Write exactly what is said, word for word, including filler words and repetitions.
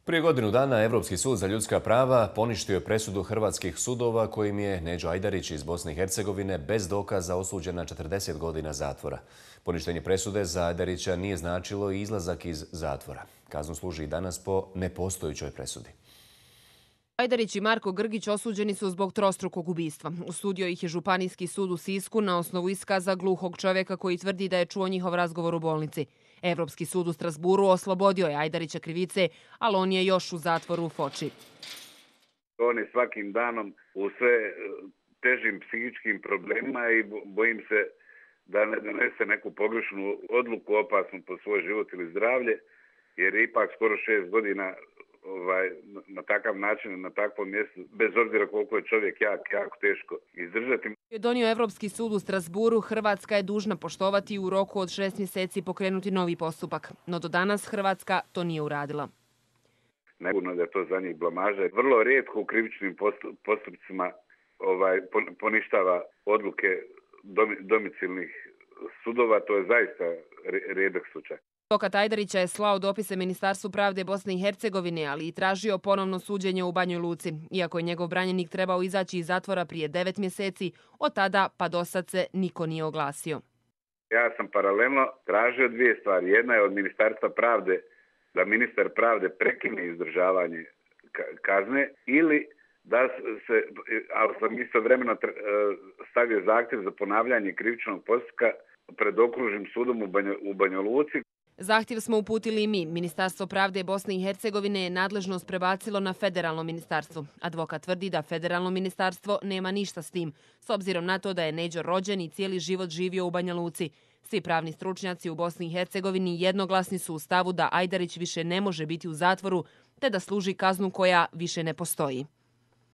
Prije godinu dana Europski sud za ljudska prava poništio je presudu hrvatskih sudova kojim je Neđo Ajdarić iz Bosne i Hercegovine bez dokaza osuđen na četrdeset godina zatvora. Poništenje presude za Ajdarića nije značilo i izlazak iz zatvora. Kaznu služi i danas po nepostojećoj presudi. Ajdarić i Marko Grgić osuđeni su zbog trostrukog ubistva. Osudio ih je Županijski sud u Sisku na osnovu iskaza gluhog čovjeka koji tvrdi da je čuo njihov razgovor u bolnici. Evropski sud u Strasburu oslobodio je Ajdarića krivice, ali on je još u zatvoru u Foči. On je svakim danom u sve težim psihičkim problemima i bojim se da ne donese neku pogrešnu odluku opasnu po svoj život ili zdravlje, jer je ipak skoro šest godina ovaj, na takav način, na takvom mjestu, bez obzira koliko je čovjek jak, jako teško izdržati. Je donio Evropski sud u Strasburu, Hrvatska je dužna poštovati i u roku od šest mjeseci pokrenuti novi postupak. No do danas Hrvatska to nije uradila. Negurno da je to za njih blamaža. Vrlo rijetko u krivičnim postupcima ovaj, poništava odluke domicilnih sudova. To je zaista rijedak slučaj. Advokat Ajdarića je slao dopise Ministarstvu pravde Bosne i Hercegovine, ali i tražio ponovno suđenje u Banjoj Luci. Iako je njegov branjenik trebao izaći iz zatvora prije devet mjeseci, od tada pa do sad se niko nije oglasio. Ja sam paralelno tražio dvije stvari. Jedna je od Ministarstva pravde da ministar pravde prekine izdržavanje kazne ili da se, ali sam istovremeno stavio zahtjev za ponavljanje krivičnog postupka pred okružnim sudom u Banjoj Luci. Zahtjev smo uputili i mi. Ministarstvo pravde Bosne i Hercegovine je nadležnost prebacilo na federalno ministarstvo. Advokat tvrdi da federalno ministarstvo nema ništa s tim, s obzirom na to da je Neđo rođen i cijeli život živio u Banja Luci. Svi pravni stručnjaci u Bosni i Hercegovini jednoglasni su u stavu da Ajdarić više ne može biti u zatvoru, te da služi kaznu koja više ne postoji.